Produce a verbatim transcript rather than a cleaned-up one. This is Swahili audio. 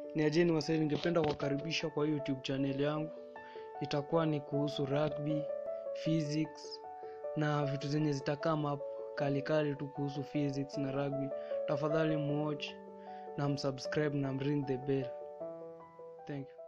Ni ajeni wasee, ningependa kuwakaribisha kwa YouTube channel yangu. Itakuwa ni kuhusu rugby, physics na vitu zenye zitakama kali kali tu kuhusu physics na rugby. Tafadhali muwatch na msubscribe na mring the bell. Thank you.